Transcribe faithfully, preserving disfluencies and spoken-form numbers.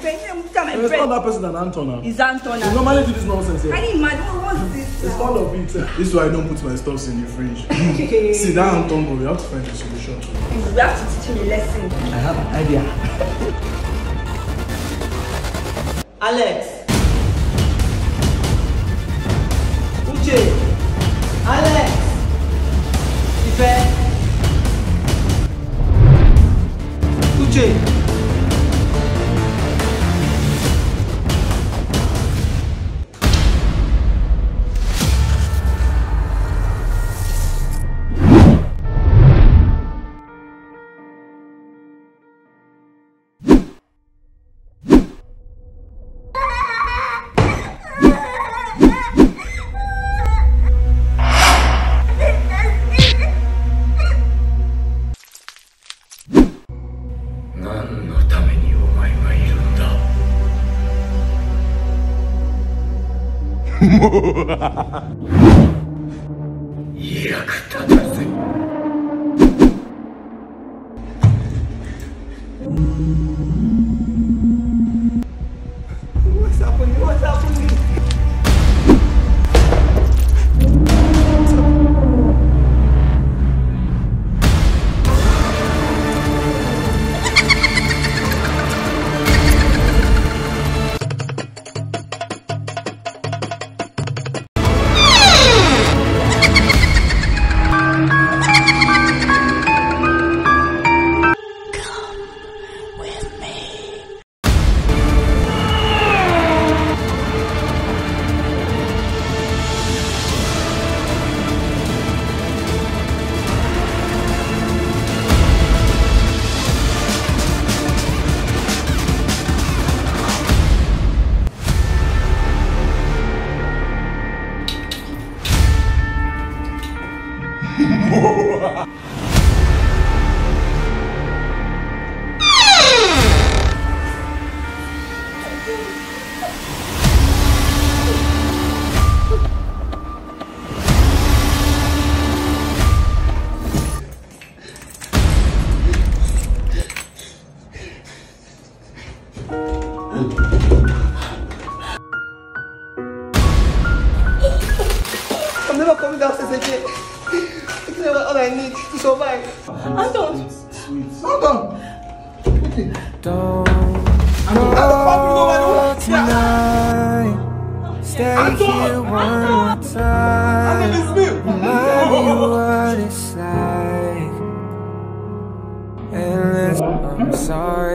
friend. It's not that person than Anthon. It's Anthon. You normally do this nonsense here. Can you imagine? What's this? It's all of it. This is why I don't put my stuff in the fridge. See that Anthon, but we have to find a solution to it. We have to teach him a lesson. I have an idea. Alex. Uche. Alex. Hiffey. Uche. What's happening? What's happening? I'm never coming downstairs again. It's all I need to survive. Anthon! Anthon! Okay. Don't go tonight. Stay here one more time. Remind me what it's like. And I'm sorry.